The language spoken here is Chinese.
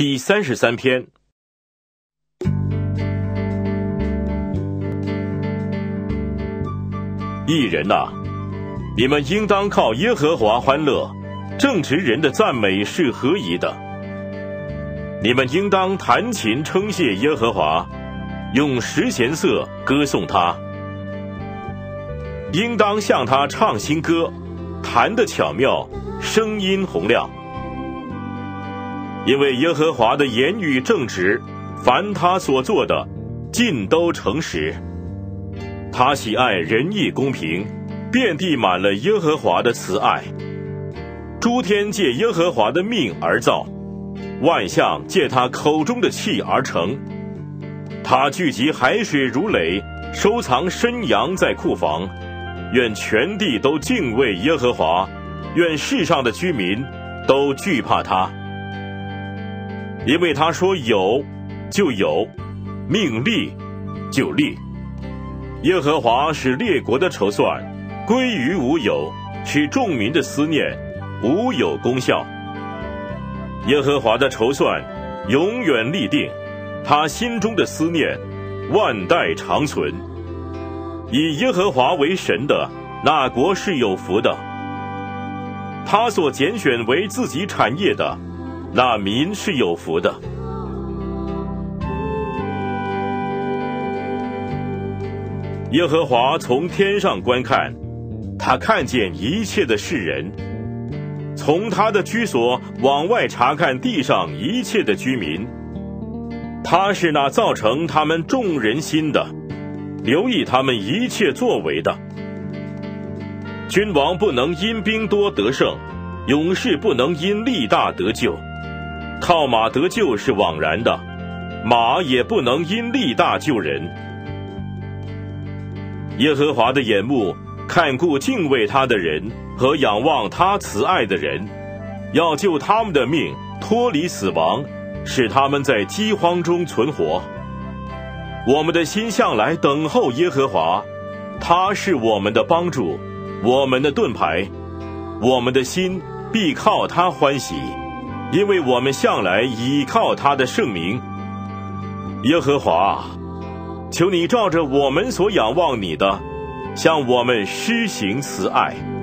第33篇。义人哪，你们应当靠耶和华欢乐，正直人的赞美是合宜的。你们应当弹琴称谢耶和华，用十弦瑟歌颂他，应当向他唱新歌，弹得巧妙，声音洪亮。因为耶和华的言语正直，凡他所做的尽都诚实。他喜爱仁义公平，遍地满了耶和华的慈爱。诸天借耶和华的命而造，万象借他口中的气而成。他聚集海水如垒，收藏深洋在库房。愿全地都敬畏耶和华，愿世上的居民都惧怕他。因为他说有就有，命立就立。耶和华使列国的筹算归于无有，使众民的思念无有功效。耶和华的筹算永远立定，他心中的思念万代长存。以耶和华为神的那国是有福的，他所拣选为自己产业的那民是有福的。耶和华从天上观看，他看见一切的世人，从他的居所往外查看地上一切的居民。他是那造成他们众人心的，留意他们一切作为的。君王不能因兵多得胜，勇士不能因力大得救。靠马得救是枉然的，马也不能因力大救人。耶和华的眼目看顾敬畏他的人和仰望他慈爱的人，要救他们的命脱离死亡，使他们在饥荒中存活。我们的心向来等候耶和华，他是我们的帮助，我们的盾牌，我们的心必靠他欢喜，因为我们向来倚靠他的圣名。耶和华，求你照着我们所仰望你的，向我们施行慈爱。